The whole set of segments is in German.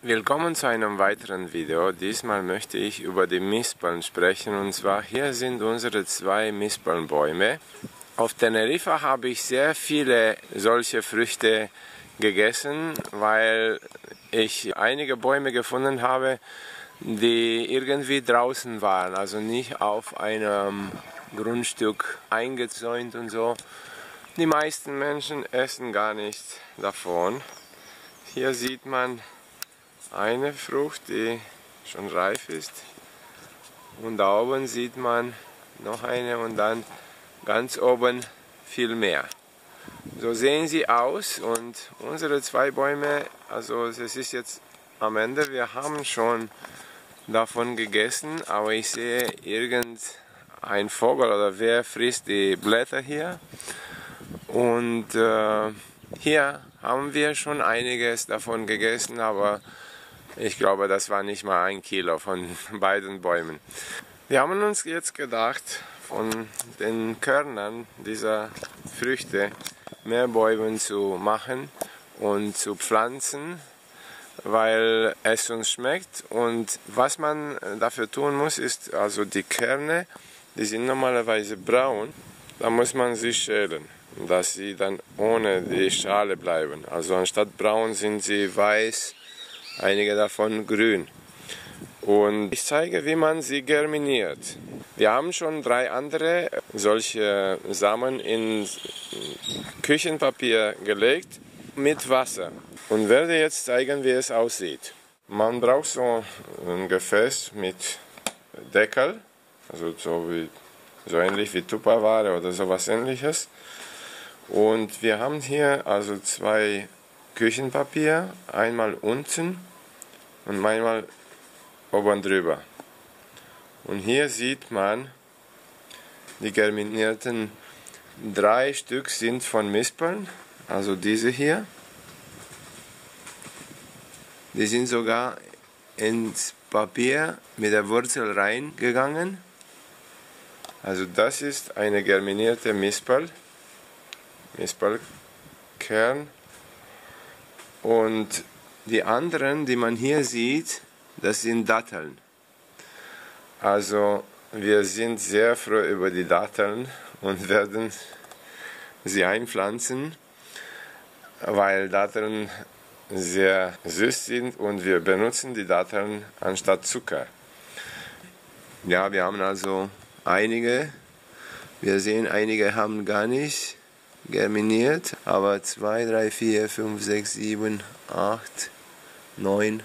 Willkommen zu einem weiteren Video. Diesmal möchte ich über die Mispeln sprechen, und zwar hier sind unsere zwei Mispelnbäume. Auf Teneriffa habe ich sehr viele solche Früchte gegessen, weil ich einige Bäume gefunden habe, die irgendwie draußen waren, also nicht auf einem Grundstück eingezäunt und so. Die meisten Menschen essen gar nichts davon. Hier sieht man eine Frucht, die schon reif ist, und da oben sieht man noch eine und dann ganz oben viel mehr. So sehen sie aus, und unsere zwei Bäume, also es ist jetzt am Ende, wir haben schon davon gegessen, aber ich sehe irgendein Vogel oder wer frisst die Blätter hier, und hier haben wir schon einiges davon gegessen, aber ich glaube, das war nicht mal 1 Kilo von beiden Bäumen. Wir haben uns jetzt gedacht, von den Körnern dieser Früchte mehr Bäume zu machen und zu pflanzen, weil es uns schmeckt. Und was man dafür tun muss, ist also die Kerne, die sind normalerweise braun, da muss man sie schälen, dass sie dann ohne die Schale bleiben. Also anstatt braun sind sie weiß, einige davon grün. Und ich zeige, wie man sie germiniert. Wir haben schon 3 andere solche Samen in Küchenpapier gelegt mit Wasser und werde jetzt zeigen, wie es aussieht. Man braucht so ein Gefäß mit Deckel, also so ähnlich wie Tupperware oder sowas ähnliches. Und wir haben hier also 2 Küchenpapier, einmal unten und einmal oben drüber. Und hier sieht man die germinierten 3 Stück sind von Mispeln, also diese hier. Die sind sogar ins Papier mit der Wurzel reingegangen. Also das ist eine germinierte Mispelkern. Und die anderen, die man hier sieht, das sind Datteln. Also wir sind sehr froh über die Datteln und werden sie einpflanzen, weil Datteln sehr süß sind und wir benutzen die Datteln anstatt Zucker. Ja, wir haben also einige. Wir sehen, einige haben gar nicht germiniert, aber 2, 3, 4, 5, 6, 7, 8, 9,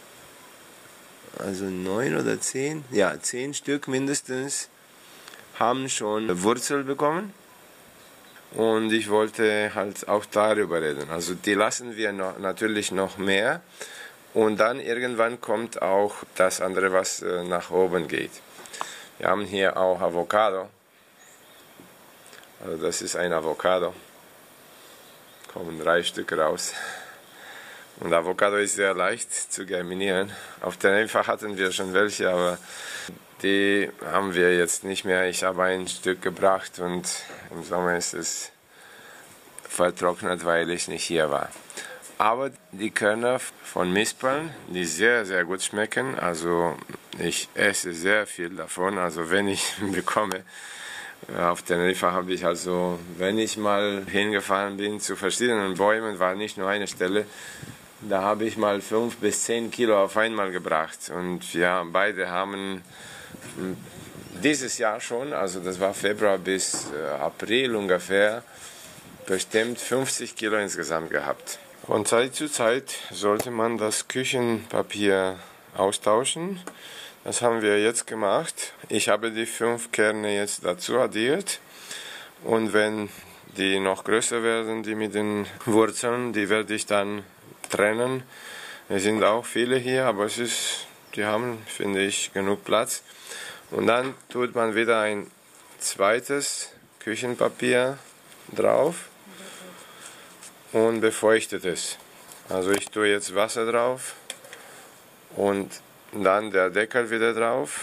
also 9 oder 10, ja 10 Stück mindestens haben schon Wurzel bekommen, und ich wollte halt auch darüber reden. Also die lassen wir natürlich noch mehr, und dann irgendwann kommt auch das andere, was nach oben geht. Wir haben hier auch Avocado. Also das ist ein Avocado, kommen 3 Stück raus. Und Avocado ist sehr leicht zu germinieren. Auf Teneriffa hatten wir schon welche, aber die haben wir jetzt nicht mehr. Ich habe ein Stück gebracht und im Sommer ist es vertrocknet, weil ich nicht hier war. Aber die Körner von Mispeln, die sehr, sehr gut schmecken, also ich esse sehr viel davon, also wenn ich bekomme. Auf Teneriffa habe ich also, wenn ich mal hingefahren bin zu verschiedenen Bäumen, war nicht nur eine Stelle, da habe ich mal 5 bis 10 Kilo auf einmal gebracht. Und ja, beide haben dieses Jahr schon, also das war Februar bis April ungefähr, bestimmt 50 Kilo insgesamt gehabt. Von Zeit zu Zeit sollte man das Küchenpapier austauschen. Das haben wir jetzt gemacht. Ich habe die 5 Kerne jetzt dazu addiert, und wenn die noch größer werden, die mit den Wurzeln, die werde ich dann trennen. Es sind auch viele hier, aber die haben, finde ich, genug Platz. Und dann tut man wieder ein zweites Küchenpapier drauf und befeuchtet es. Also ich tue jetzt Wasser drauf und dann der Deckel wieder drauf,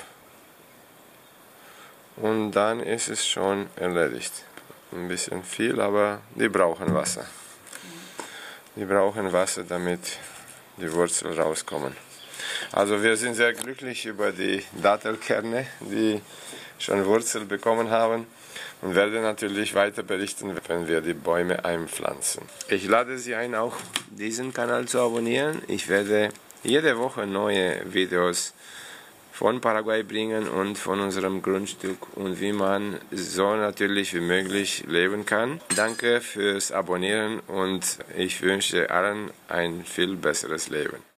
und dann ist es schon erledigt. Ein bisschen viel, aber die brauchen Wasser. Die brauchen Wasser, damit die Wurzeln rauskommen. Also wir sind sehr glücklich über die Dattelkerne, die schon Wurzeln bekommen haben, und werde natürlich weiter berichten, wenn wir die Bäume einpflanzen. Ich lade Sie ein, auch diesen Kanal zu abonnieren. Ich werde jede Woche neue Videos von Paraguay bringen und von unserem Grundstück und wie man so natürlich wie möglich leben kann. Danke fürs Abonnieren und ich wünsche allen ein viel besseres Leben.